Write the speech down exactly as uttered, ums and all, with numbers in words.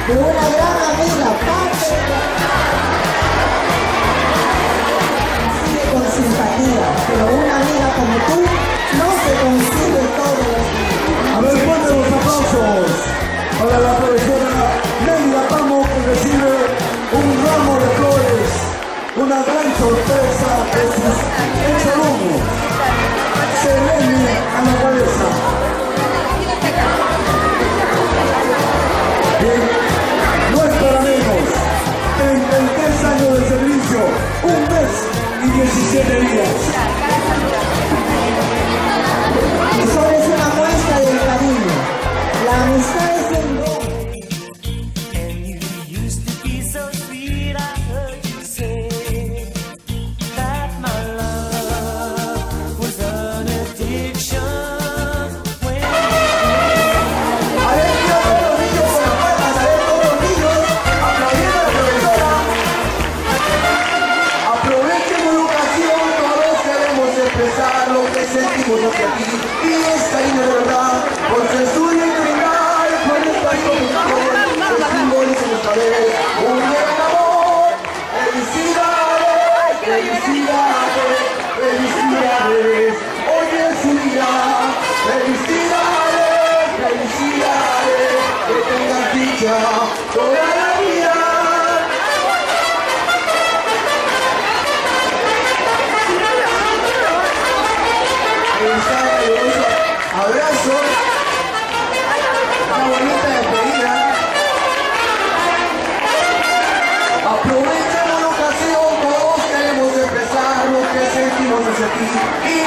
de una gran amiga, parte sigue con simpatía, pero una amiga como tú no se consigue todos los días. A ver, fuerte los aplausos para la profesora Nelia Pamo, que recibe un ramo de flores, una gran sorpresa de sus exalumnos. Selene a la cabeza. Bien, no es para menos. treinta y tres años de servicio, un mes y diecisiete días. Solo es una muestra del cariño. La amistad es el don. Expresar lo que sentimos hacia ti y es cariño de verdad por ser suyo y brindar por estar con nosotros los símbolos en nuestra vez un gran amor. Felicidades, felicidades, felicidades, hoy es su día. Felicidades, felicidades, que tengas dicha toda la vida. Abrazo, una bonita despedida. Aprovechemos la ocasión, todos queremos expresar lo que sentimos hacia ti.